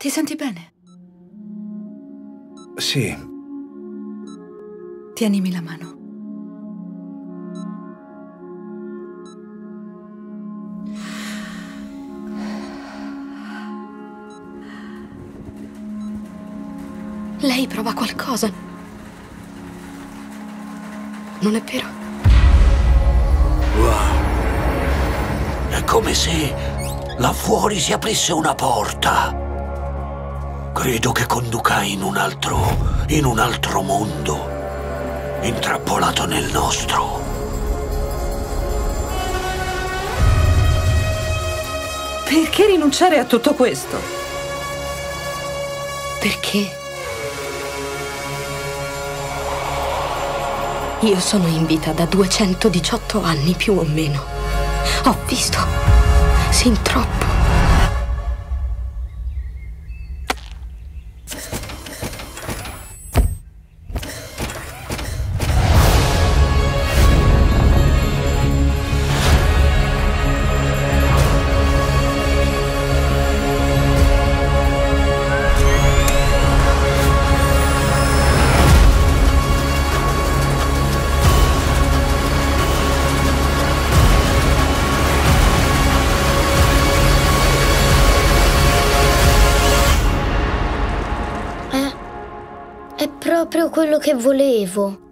Ti senti bene? Sì. Tienimi la mano. Lei prova qualcosa. Non è vero? Wow. È come se là fuori si aprisse una porta. Credo che conduca in un altro mondo, intrappolato nel nostro. Perché rinunciare a tutto questo? Perché io sono in vita da 218 anni più o meno. Ho visto sin troppo. È proprio quello che volevo.